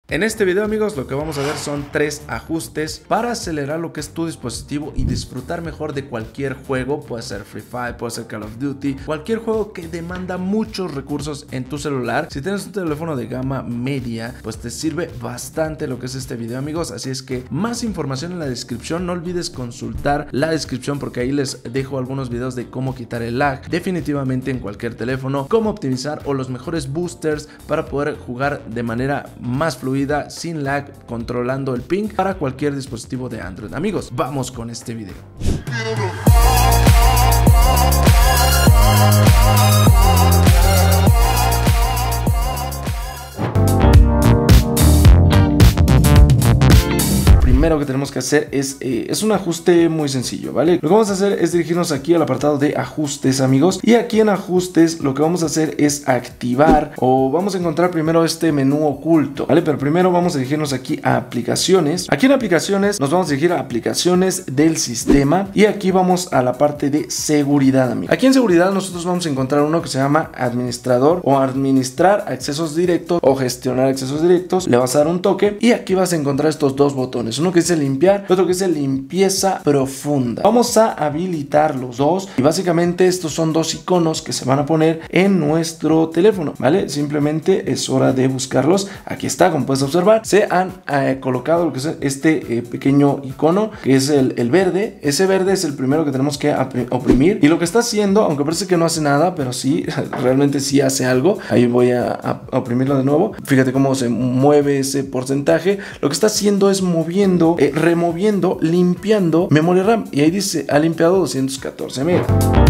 En este video, amigos, lo que vamos a ver son 3 ajustes para acelerar lo que es tu dispositivo y disfrutar mejor de cualquier juego. Puede ser Free Fire, puede ser Call of Duty, cualquier juego que demanda muchos recursos en tu celular. Si tienes un teléfono de gama media, pues te sirve bastante lo que es este video, amigos. Así es que más información en la descripción. No olvides consultar la descripción porque ahí les dejo algunos videos de cómo quitar el lag definitivamente en cualquier teléfono, cómo optimizar o los mejores boosters para poder jugar de manera más fluida, sin lag, controlando el ping para cualquier dispositivo de Android. Amigos, vamos con este video. Primero que tenemos que hacer es un ajuste muy sencillo, ¿vale? Lo que vamos a hacer es dirigirnos aquí al apartado de ajustes, amigos, y aquí en ajustes lo que vamos a hacer es activar, o vamos a encontrar primero este menú oculto, ¿vale? Pero primero vamos a dirigirnos aquí a aplicaciones. Aquí en aplicaciones nos vamos a dirigir a aplicaciones del sistema y aquí vamos a la parte de seguridad, amigos. Aquí en seguridad nosotros vamos a encontrar uno que se llama administrador o administrar accesos directos o gestionar accesos directos. Le vas a dar un toque y aquí vas a encontrar estos dos botones, uno que dice limpiar y otro que dice limpieza profunda. Vamos a habilitar los dos y básicamente estos son dos iconos que se van a poner en nuestro teléfono, ¿vale? Simplemente es hora de buscarlos. Aquí está, como puedes observar, se han colocado lo que es este pequeño icono que es el verde. Ese verde es el primero que tenemos que oprimir y lo que está haciendo, aunque parece que no hace nada, pero sí, realmente sí hace algo. Ahí voy a oprimirlo de nuevo. Fíjate cómo se mueve ese porcentaje. Lo que está haciendo es removiendo, limpiando memoria RAM y ahí dice ha limpiado 214 MB.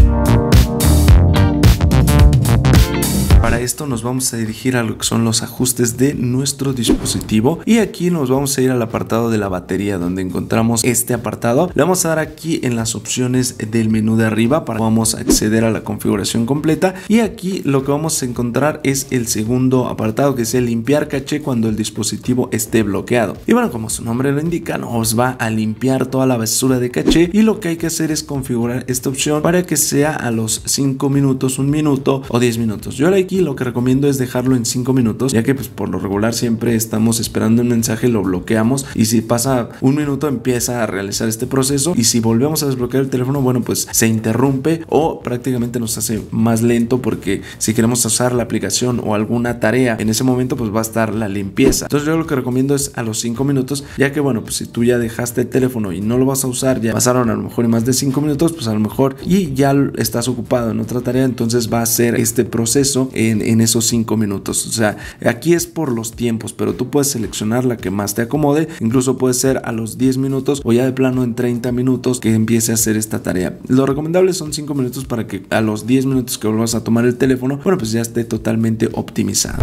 Para esto nos vamos a dirigir a lo que son los ajustes de nuestro dispositivo y aquí nos vamos a ir al apartado de la batería, donde encontramos este apartado. Le vamos a dar aquí en las opciones del menú de arriba para que podamos acceder a la configuración completa y aquí lo que vamos a encontrar es el segundo apartado que dice limpiar caché cuando el dispositivo esté bloqueado. Y bueno, como su nombre lo indica, nos va a limpiar toda la basura de caché y lo que hay que hacer es configurar esta opción para que sea a los 5 minutos, 1 minuto o 10 minutos. Yo aquí lo que recomiendo es dejarlo en 5 minutos, ya que pues por lo regular siempre estamos esperando un mensaje, lo bloqueamos y si pasa 1 minuto empieza a realizar este proceso y si volvemos a desbloquear el teléfono, bueno, pues se interrumpe o prácticamente nos hace más lento, porque si queremos usar la aplicación o alguna tarea en ese momento, pues va a estar la limpieza. Entonces yo lo que recomiendo es a los 5 minutos, ya que bueno, pues si tú ya dejaste el teléfono y no lo vas a usar, ya pasaron a lo mejor más de 5 minutos, pues a lo mejor y ya estás ocupado en otra tarea, entonces va a ser este proceso en esos 5 minutos. O sea, aquí es por los tiempos, pero tú puedes seleccionar la que más te acomode. Incluso puede ser a los 10 minutos o ya de plano en 30 minutos que empiece a hacer esta tarea. Lo recomendable son 5 minutos para que a los 10 minutos que vuelvas a tomar el teléfono, bueno, pues ya esté totalmente optimizado.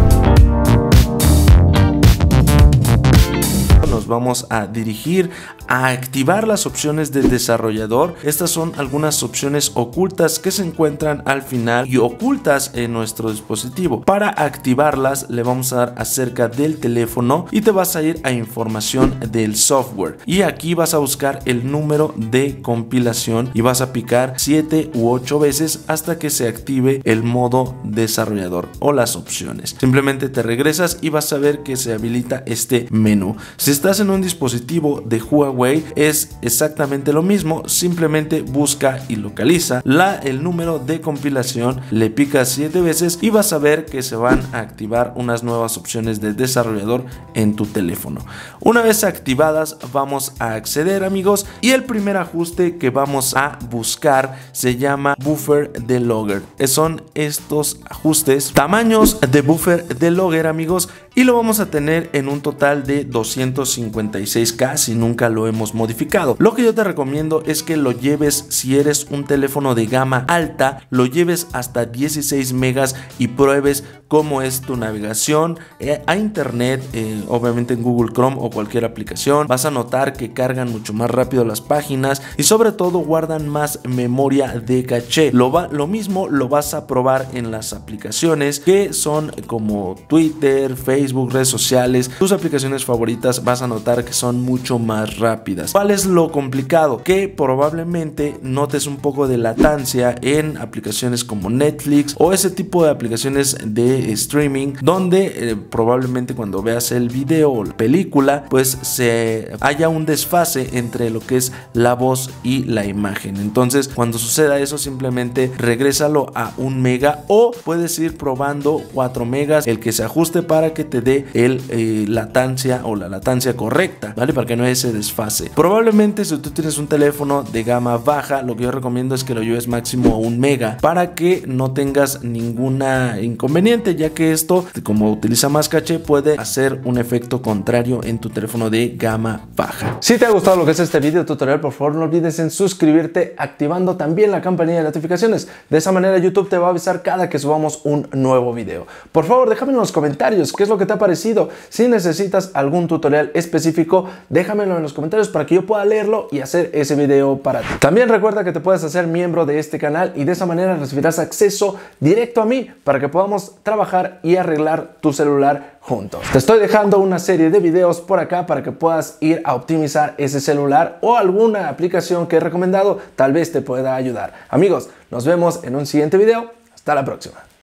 Nos vamos a dirigir a activar las opciones del desarrollador. Estas son algunas opciones ocultas que se encuentran al final y ocultas en nuestro dispositivo. Para activarlas le vamos a dar acerca del teléfono y te vas a ir a información del software y aquí vas a buscar el número de compilación y vas a picar 7 u 8 veces hasta que se active el modo desarrollador o las opciones. Simplemente te regresas y vas a ver que se habilita este menú. Si estás en un dispositivo de Huawei es exactamente lo mismo, simplemente busca y localiza el número de compilación, le picas 7 veces y vas a ver que se van a activar unas nuevas opciones de desarrollador en tu teléfono. Una vez activadas vamos a acceder, amigos, y el primer ajuste que vamos a buscar se llama buffer debugger. Son estos ajustes, tamaños de buffer debugger, amigos, y lo vamos a tener en un total de 256K si nunca lo hemos modificado. Lo que yo te recomiendo es que lo lleves, si eres un teléfono de gama alta, lo lleves hasta 16 megas y pruebes cómo es tu navegación a internet, obviamente en Google Chrome o cualquier aplicación. Vas a notar que cargan mucho más rápido las páginas y sobre todo guardan más memoria de caché. Lo mismo lo vas a probar en las aplicaciones que son como Twitter, Facebook, Facebook, redes sociales, tus aplicaciones favoritas, vas a notar que son mucho más rápidas. ¿Cuál es lo complicado? Que probablemente notes un poco de latancia en aplicaciones como Netflix o ese tipo de aplicaciones de streaming, donde probablemente cuando veas el video o la película, pues se haya un desfase entre lo que es la voz y la imagen. Entonces, cuando suceda eso, simplemente regrésalo a 1 mega o puedes ir probando 4 megas, el que se ajuste para que te dé el latancia o la latancia correcta, ¿vale? Para que no haya ese desfase. Probablemente si tú tienes un teléfono de gama baja, lo que yo recomiendo es que lo lleves máximo a 1 mega para que no tengas ninguna inconveniente, ya que esto, como utiliza más caché, puede hacer un efecto contrario en tu teléfono de gama baja. Si te ha gustado lo que es este video tutorial, por favor no olvides en suscribirte activando también la campanilla de notificaciones. De esa manera YouTube te va a avisar cada que subamos un nuevo video. Por favor, déjame en los comentarios qué es lo que te ha parecido. Si necesitas algún tutorial específico, déjamelo en los comentarios para que yo pueda leerlo y hacer ese video para ti. También recuerda que te puedes hacer miembro de este canal y de esa manera recibirás acceso directo a mí para que podamos trabajar y arreglar tu celular juntos. Te estoy dejando una serie de videos por acá para que puedas ir a optimizar ese celular o alguna aplicación que he recomendado, tal vez te pueda ayudar. Amigos, nos vemos en un siguiente video. Hasta la próxima.